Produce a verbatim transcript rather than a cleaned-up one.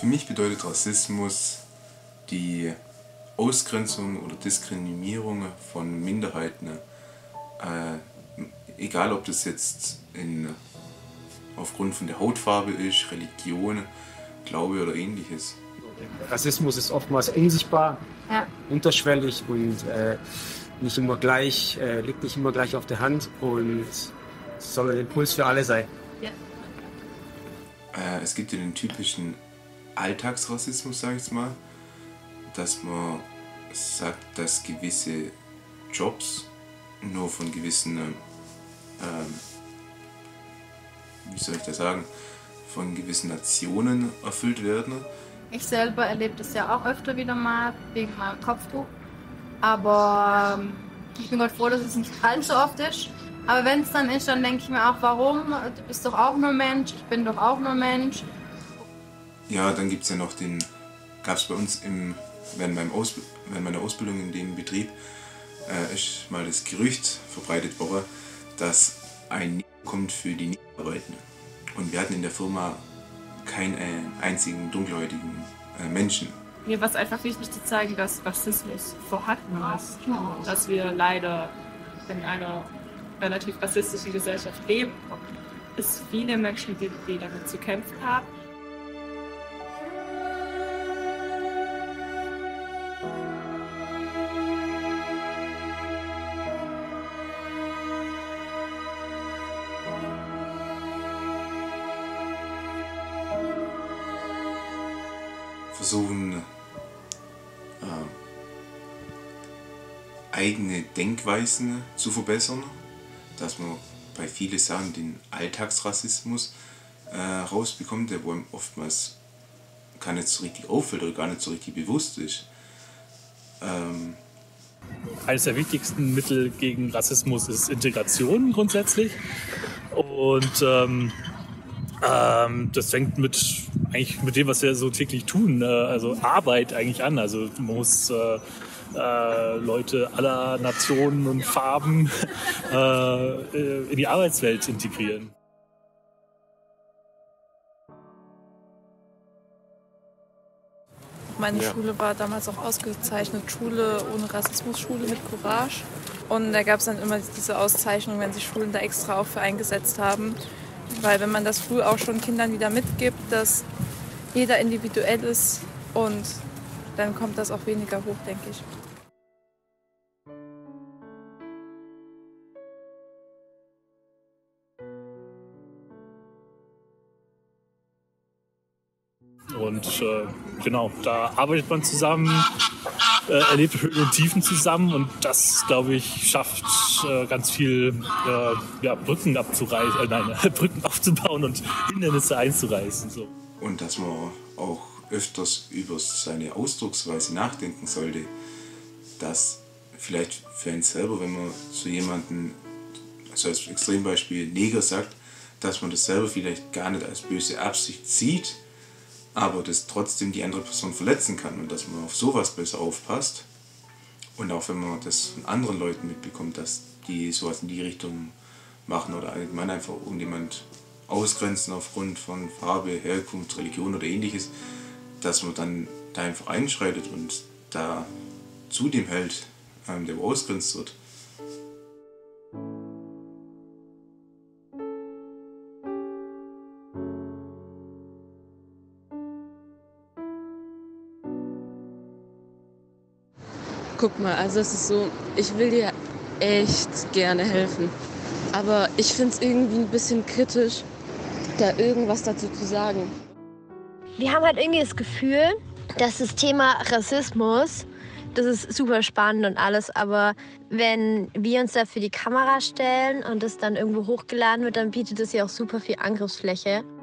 Für mich bedeutet Rassismus die Ausgrenzung oder Diskriminierung von Minderheiten, äh, egal ob das jetzt in, aufgrund von der Hautfarbe ist, Religion, Glaube oder ähnliches. Rassismus ist oftmals unsichtbar, ja. unterschwellig und äh, nicht immer gleich, äh, liegt nicht immer gleich auf der Hand und soll ein Impuls für alle sein. Ja. Äh, es gibt ja den typischen Alltagsrassismus, sage ich jetzt mal, dass man sagt, dass gewisse Jobs nur von gewissen, ähm, wie soll ich das sagen, von gewissen Nationen erfüllt werden. Ich selber erlebe das ja auch öfter wieder mal wegen meinem Kopftuch, aber ähm, ich bin Gott froh, dass es nicht allzu oft ist. Aber wenn es dann ist, dann denke ich mir auch, warum? Du bist doch auch nur Mensch, ich bin doch auch nur Mensch. Ja, dann gibt es ja noch den, gab es bei uns im, während, meinem Aus, während meiner Ausbildung in dem Betrieb, äh, ist mal das Gerücht verbreitet worden, dass ein Neger kommt für die Negerarbeiten. Und wir hatten in der Firma keinen äh, einzigen dunkelhäutigen äh, Menschen. Mir war es einfach wichtig zu zeigen, dass Rassismus vorhanden ist. Dass wir leider in einer relativ rassistischen Gesellschaft leben und es viele Menschen gibt, die damit zu kämpfen haben. Versuchen, äh, eigene Denkweisen zu verbessern, dass man bei vielen Sachen den Alltagsrassismus äh, rausbekommt, der wo oftmals gar nicht so richtig auffällt oder gar nicht so richtig bewusst ist. Ähm Eines der wichtigsten Mittel gegen Rassismus ist Integration grundsätzlich. Und ähm, ähm, das fängt mit, eigentlich mit dem, was wir so täglich tun, äh, also Arbeit eigentlich an. Also man muss äh, äh, Leute aller Nationen und Farben äh, in die Arbeitswelt integrieren. Meine ja. Schule war damals auch ausgezeichnet, Schule ohne Rassismus, Schule mit Courage. Und da gab es dann immer diese Auszeichnung, wenn sich Schulen da extra auch für eingesetzt haben. Weil wenn man das früh auch schon Kindern wieder mitgibt, dass jeder individuell ist und dann kommt das auch weniger hoch, denke ich. Und äh, genau, da arbeitet man zusammen, äh, erlebt Höhen und Tiefen zusammen und das, glaube ich, schafft äh, ganz viel äh, ja, Brücken abzureißen, äh, nein, Brücken aufzubauen und Hindernisse einzureißen. So. Und dass man auch öfters über seine Ausdrucksweise nachdenken sollte, dass vielleicht für einen selber, wenn man zu jemandem, also als Extrembeispiel Neger sagt, dass man das selber vielleicht gar nicht als böse Absicht sieht, aber das trotzdem die andere Person verletzen kann und dass man auf sowas besser aufpasst. Und auch wenn man das von anderen Leuten mitbekommt, dass die sowas in die Richtung machen oder allgemein einfach irgendjemand ausgrenzen aufgrund von Farbe, Herkunft, Religion oder ähnliches, dass man dann da einfach einschreitet und da zu dem hält, der ausgrenzt wird. Guck mal, also es ist so, ich will dir echt gerne helfen. Aber ich finde es irgendwie ein bisschen kritisch, da irgendwas dazu zu sagen. Wir haben halt irgendwie das Gefühl, dass das Thema Rassismus, das ist super spannend und alles, aber wenn wir uns da für die Kamera stellen und das dann irgendwo hochgeladen wird, dann bietet das ja auch super viel Angriffsfläche.